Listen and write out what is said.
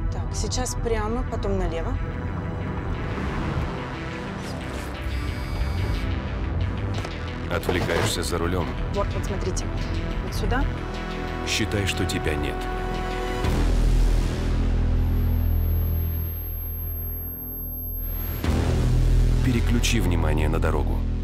Так, сейчас прямо, потом налево. Отвлекаешься за рулем. Вот смотрите. Вот сюда. Считай, что тебя нет. Переключи внимание на дорогу.